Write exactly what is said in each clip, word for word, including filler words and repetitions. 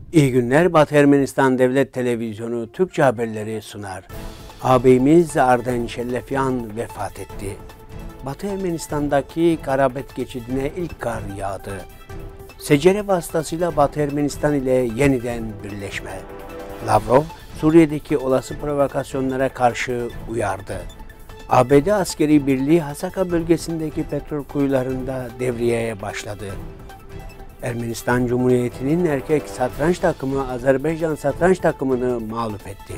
İyi günler. Batı Ermenistan Devlet Televizyonu Türkçe haberleri sunar. Ağabeyimiz Arden Şellefyan vefat etti. Batı Ermenistan'daki Karabet geçidine ilk kar yağdı. Secere vasıtasıyla Batı Ermenistan ile yeniden birleşme. Lavrov, Suriye'deki olası provokasyonlara karşı uyardı. A B D askeri birliği Hasaka bölgesindeki petrol kuyularında devriyeye başladı. Ermenistan Cumhuriyeti'nin erkek satranç takımı Azerbaycan satranç takımını mağlup etti.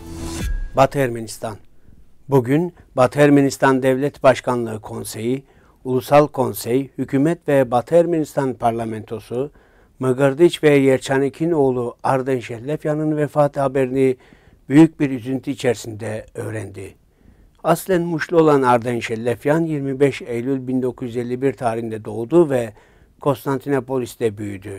Batı Ermenistan. Bugün Batı Ermenistan Devlet Başkanlığı Konseyi, Ulusal Konsey, Hükümet ve Batı Ermenistan Parlamentosu, Mıgırdiç ve Yerçanik'in oğlu Arden Şellefyan'ın vefatı haberini büyük bir üzüntü içerisinde öğrendi. Aslen Muşlu olan Arden Şellefyan yirmi beş Eylül bin dokuz yüz elli bir tarihinde doğdu ve Konstantinopolis'te büyüdü.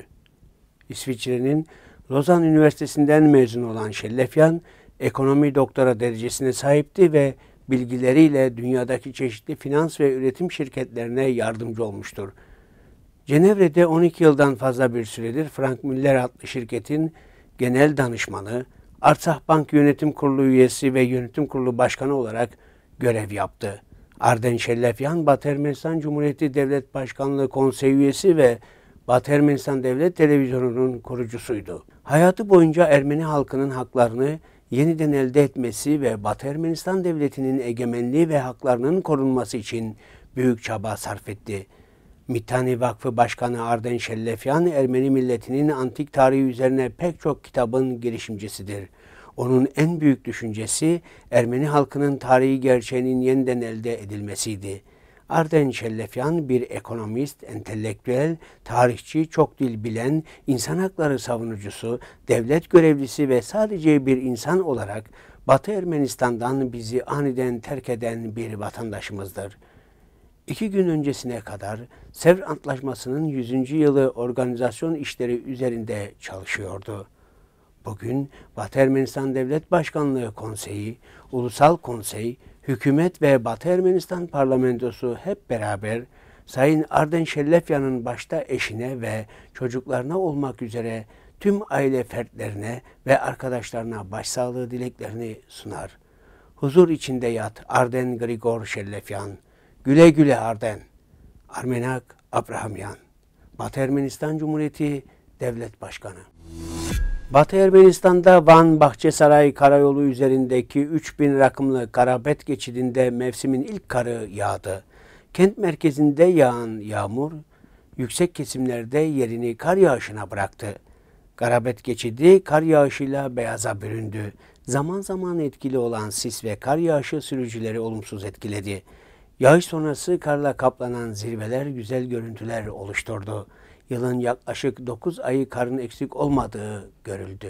İsviçre'nin Lozan Üniversitesi'nden mezun olan Şellefyan, ekonomi doktora derecesine sahipti ve bilgileriyle dünyadaki çeşitli finans ve üretim şirketlerine yardımcı olmuştur. Cenevre'de on iki yıldan fazla bir süredir Frank Müller adlı şirketin genel danışmanı, Artsakh Bank Yönetim Kurulu üyesi ve yönetim kurulu başkanı olarak görev yaptı. Arden Şellefyan, Batı Ermenistan Cumhuriyeti Devlet Başkanlığı Konseyi üyesi ve Batı Ermenistan Devlet Televizyonu'nun kurucusuydu. Hayatı boyunca Ermeni halkının haklarını yeniden elde etmesi ve Batı Ermenistan Devleti'nin egemenliği ve haklarının korunması için büyük çaba sarf etti. Mitani Vakfı Başkanı Arden Şellefyan, Ermeni milletinin antik tarihi üzerine pek çok kitabın girişimcisidir. Onun en büyük düşüncesi Ermeni halkının tarihi gerçeğinin yeniden elde edilmesiydi. Arden Şellefyan bir ekonomist, entelektüel, tarihçi, çok dil bilen, insan hakları savunucusu, devlet görevlisi ve sadece bir insan olarak Batı Ermenistan'dan bizi aniden terk eden bir vatandaşımızdır. İki gün öncesine kadar Sevr Antlaşması'nın yüzüncü yılı organizasyon işleri üzerinde çalışıyordu. Bugün Batı Ermenistan Devlet Başkanlığı Konseyi, Ulusal Konsey, Hükümet ve Batı Ermenistan Parlamentosu hep beraber Sayın Arden Şellefyan'ın başta eşine ve çocuklarına olmak üzere tüm aile fertlerine ve arkadaşlarına başsağlığı dileklerini sunar. Huzur içinde yat Arden Grigor Şellefyan. Güle güle Arden. Armenak Abrahamyan. Batı Ermenistan Cumhuriyeti Devlet Başkanı. Batı Ermenistan'da Van Bahçesaray Karayolu üzerindeki üç bin rakımlı Karabet geçidinde mevsimin ilk karı yağdı. Kent merkezinde yağan yağmur, yüksek kesimlerde yerini kar yağışına bıraktı. Karabet geçidi kar yağışıyla beyaza büründü. Zaman zaman etkili olan sis ve kar yağışı sürücüleri olumsuz etkiledi. Yağış sonrası karla kaplanan zirveler güzel görüntüler oluşturdu. Yılın yaklaşık dokuz ayı karın eksik olmadığı görüldü.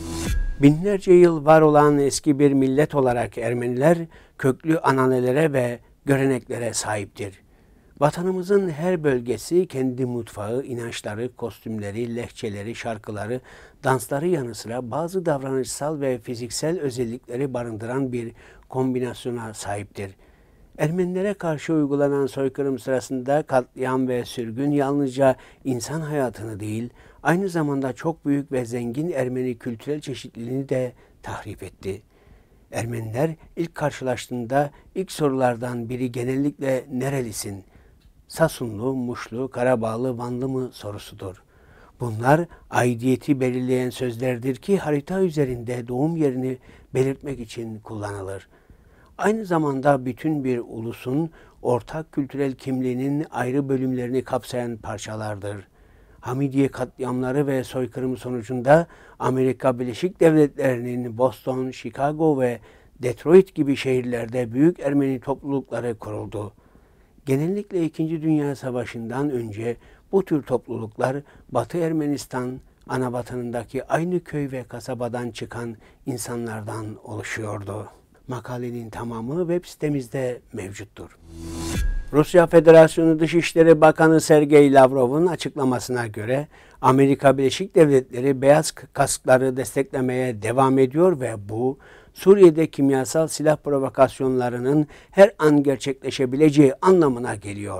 Binlerce yıl var olan eski bir millet olarak Ermeniler köklü ananelere ve göreneklere sahiptir. Vatanımızın her bölgesi kendi mutfağı, inançları, kostümleri, lehçeleri, şarkıları, dansları yanı sıra bazı davranışsal ve fiziksel özellikleri barındıran bir kombinasyona sahiptir. Ermenilere karşı uygulanan soykırım sırasında katliam ve sürgün yalnızca insan hayatını değil, aynı zamanda çok büyük ve zengin Ermeni kültürel çeşitliliğini de tahrip etti. Ermeniler ilk karşılaştığında ilk sorulardan biri genellikle nerelisin? Sasunlu, Muşlu, Karabağlı, Vanlı mı sorusudur. Bunlar aidiyeti belirleyen sözlerdir ki harita üzerinde doğum yerini belirtmek için kullanılır. Aynı zamanda bütün bir ulusun ortak kültürel kimliğinin ayrı bölümlerini kapsayan parçalardır. Hamidiye katliamları ve soykırımı sonucunda Amerika Birleşik Devletleri'nin Boston, Chicago ve Detroit gibi şehirlerde büyük Ermeni toplulukları kuruldu. Genellikle İkinci Dünya Savaşı'ndan önce bu tür topluluklar Batı Ermenistan, anavatanındaki aynı köy ve kasabadan çıkan insanlardan oluşuyordu. Makalenin tamamı web sitemizde mevcuttur. Rusya Federasyonu Dışişleri Bakanı Sergey Lavrov'un açıklamasına göre Amerika Birleşik Devletleri beyaz kaskları desteklemeye devam ediyor ve bu Suriye'de kimyasal silah provokasyonlarının her an gerçekleşebileceği anlamına geliyor.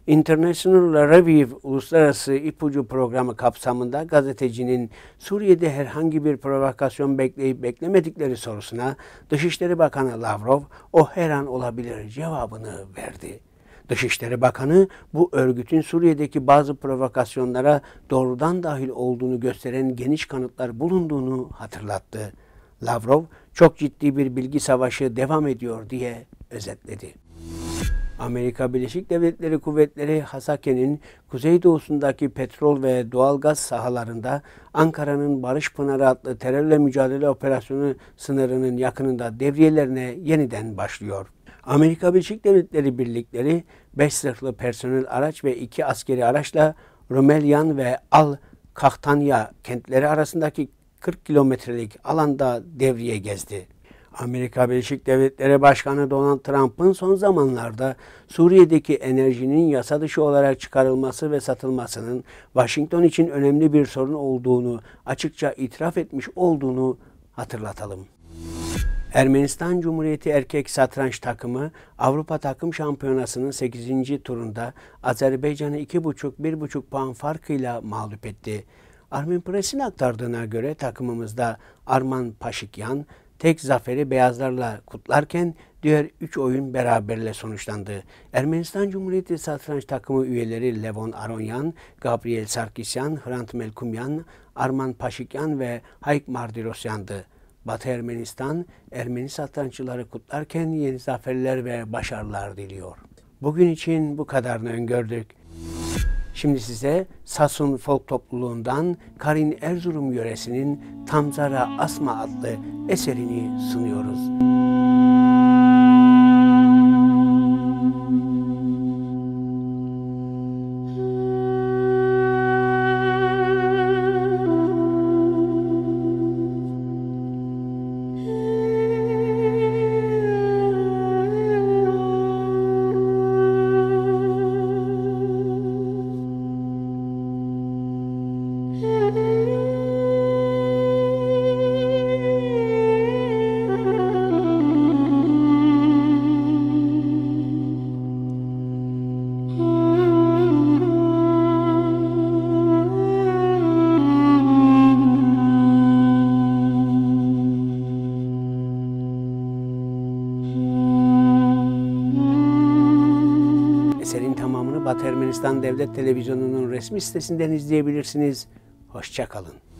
International Review Uluslararası İpucu Programı kapsamında gazetecinin Suriye'de herhangi bir provokasyon bekleyip beklemedikleri sorusuna Dışişleri Bakanı Lavrov o her an olabilir cevabını verdi. Dışişleri Bakanı bu örgütün Suriye'deki bazı provokasyonlara doğrudan dahil olduğunu gösteren geniş kanıtlar bulunduğunu hatırlattı. Lavrov çok ciddi bir bilgi savaşı devam ediyor diye özetledi. Amerika Birleşik Devletleri Kuvvetleri Hasake'nin kuzeydoğusundaki petrol ve doğalgaz sahalarında Ankara'nın Barış Pınarı adlı terörle mücadele operasyonu sınırının yakınında devriyelerine yeniden başlıyor. Amerika Birleşik Devletleri birlikleri beş zırhlı personel araç ve iki askeri araçla Rumelyan ve Al-Kahtanya kentleri arasındaki kırk kilometrelik alanda devriye gezdi. Amerika Birleşik Devletleri Başkanı Donald Trump'ın son zamanlarda Suriye'deki enerjinin yasa dışı olarak çıkarılması ve satılmasının Washington için önemli bir sorun olduğunu açıkça itiraf etmiş olduğunu hatırlatalım. Ermenistan Cumhuriyeti erkek satranç takımı Avrupa Takım Şampiyonası'nın sekizinci turunda Azerbaycan'ı iki buçuk bir buçuk puan farkıyla mağlup etti. Armen Press'in aktardığına göre takımımızda Arman Paşikyan tek zaferi beyazlarla kutlarken diğer üç oyun beraberle sonuçlandı. Ermenistan Cumhuriyeti satranç takımı üyeleri Levon Aronyan, Gabriel Sarkisyan, Hrant Melkumyan, Arman Paşikyan ve Hayk Mardirosyan'dı. Batı Ermenistan, Ermeni satranççıları kutlarken yeni zaferler ve başarılar diliyor. Bugün için bu kadarını öngördük. Şimdi size Sasun folk topluluğundan Karin Erzurum yöresinin Tamzara Asma adlı eserini sunuyoruz. Eserin tamamını Batı Ermenistan Devlet Televizyonu'nun resmi sitesinden izleyebilirsiniz. Hoşça kalın.